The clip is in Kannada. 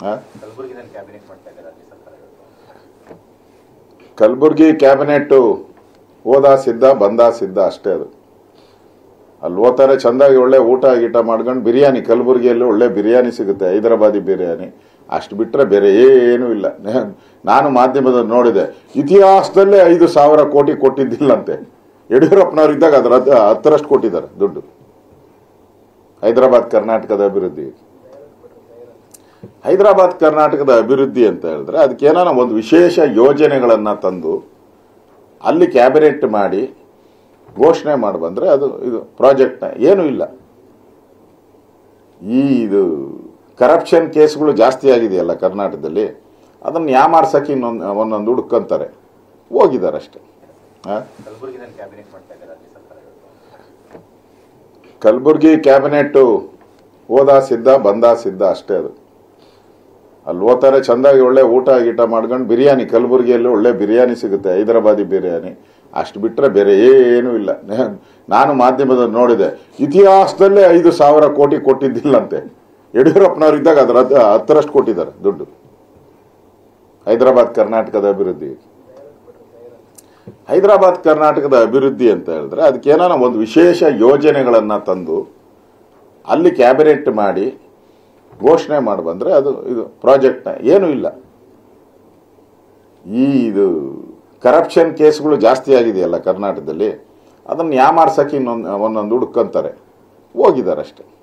ಕಲಬುರಗಿ ಕ್ಯಾಬಿನೆಟ್ ಹೋದ ಸಿದ್ಧ ಬಂದ ಸಿದ್ಧ ಅಷ್ಟೇ. ಅದು ಅಲ್ಲಿ ಹೋಗ್ತಾರೆ, ಚೆಂದಾಗಿ ಒಳ್ಳೆ ಊಟ ಗೀಟ ಮಾಡ್ಕೊಂಡು ಬಿರಿಯಾನಿ, ಕಲಬುರಗಿಯಲ್ಲಿ ಒಳ್ಳೆ ಬಿರಿಯಾನಿ ಸಿಗುತ್ತೆ, ಹೈದರಾಬಾದಿ ಬಿರಿಯಾನಿ. ಅಷ್ಟು ಬಿಟ್ಟರೆ ಬೇರೆ ಏನೂ ಇಲ್ಲ. ನಾನು ಮಾಧ್ಯಮದಲ್ಲಿ ನೋಡಿದೆ, ಇತಿಹಾಸದಲ್ಲೇ 5,000 ಕೋಟಿ ಕೊಟ್ಟಿದ್ದಿಲ್ಲಂತೆ. ಯಡಿಯೂರಪ್ಪನವ್ರು ಇದ್ದಾಗ ಅದರ 10ರಷ್ಟು ಕೊಟ್ಟಿದ್ದಾರೆ ದುಡ್ಡು ಹೈದರಾಬಾದ್ ಕರ್ನಾಟಕದ ಅಭಿವೃದ್ಧಿ. ಹೈದರಾಬಾದ್ ಕರ್ನಾಟಕದ ಅಭಿವೃದ್ಧಿ ಅಂತ ಹೇಳಿದ್ರೆ ಅದಕ್ಕೇನಾನ ಒಂದು ವಿಶೇಷ ಯೋಜನೆಗಳನ್ನು ತಂದು ಅಲ್ಲಿ ಕ್ಯಾಬಿನೆಟ್ ಮಾಡಿ ಘೋಷಣೆ ಮಾಡಿ ಬಂದರೆ ಅದು ಇದು ಪ್ರಾಜೆಕ್ಟ್ನ ಏನೂ ಇಲ್ಲ. ಇದು ಕರಪ್ಷನ್ ಕೇಸ್ಗಳು ಜಾಸ್ತಿ ಆಗಿದೆಯಲ್ಲ ಕರ್ನಾಟಕದಲ್ಲಿ, ಅದನ್ನು ಯಾಮಾರ್ಸಕ್ಕೆ ಒಂದೊಂದು ಹುಡುಕಂತಾರೆ, ಹೋಗಿದ್ದಾರೆ ಅಷ್ಟೇ. ಕಲಬುರಗಿ ಕ್ಯಾಬಿನೆಟ್ ಹೋದ ಸಿದ್ಧ ಬಂದ ಸಿದ್ಧ ಅಷ್ಟೇ. ಅದು ಅಲ್ಲಿ ಹೋಗ್ತಾರೆ, ಚೆಂದಾಗಿ ಒಳ್ಳೆ ಊಟ ಗೀಟ ಮಾಡ್ಕೊಂಡು ಬಿರಿಯಾನಿ, ಕಲಬುರಗಿಯಲ್ಲಿ ಒಳ್ಳೆ ಬಿರಿಯಾನಿ ಸಿಗುತ್ತೆ, ಹೈದರಾಬಾದಿ ಬಿರಿಯಾನಿ. ಅಷ್ಟು ಬಿಟ್ಟರೆ ಬೇರೆ ಏನೂ ಇಲ್ಲ. ನಾನು ಮಾಧ್ಯಮದಲ್ಲಿ ನೋಡಿದೆ, ಇತಿಹಾಸದಲ್ಲೇ 5,000 ಕೋಟಿ ಕೊಟ್ಟಿದ್ದಿಲ್ಲಂತೆ. ಯಡಿಯೂರಪ್ಪನವ್ರು ಇದ್ದಾಗ ಅದರ 10ರಷ್ಟು ಕೊಟ್ಟಿದ್ದಾರೆ ದುಡ್ಡು ಹೈದರಾಬಾದ್ ಕರ್ನಾಟಕದ ಅಭಿವೃದ್ಧಿ. ಹೈದರಾಬಾದ್ ಕರ್ನಾಟಕದ ಅಭಿವೃದ್ಧಿ ಅಂತ ಹೇಳಿದ್ರೆ ಅದಕ್ಕೇನಾನ ಒಂದು ವಿಶೇಷ ಯೋಜನೆಗಳನ್ನು ತಂದು ಅಲ್ಲಿ ಕ್ಯಾಬಿನೆಟ್ ಮಾಡಿ ಘೋಷಣೆ ಮಾಡಿ ಬಂದರೆ ಅದು ಇದು ಪ್ರಾಜೆಕ್ಟ್ನ ಏನೂ ಇಲ್ಲ. ಇದು ಕರಪ್ಷನ್ ಕೇಸ್ಗಳು ಜಾಸ್ತಿ ಆಗಿದೆಯಲ್ಲ ಕರ್ನಾಟಕದಲ್ಲಿ, ಅದನ್ನು ಯಾಮಾರ್ಸಕ್ಕೆ ಒಂದೊಂದು ಹುಡುಕಂತಾರೆ, ಹೋಗಿದ್ದಾರೆ ಅಷ್ಟೇ.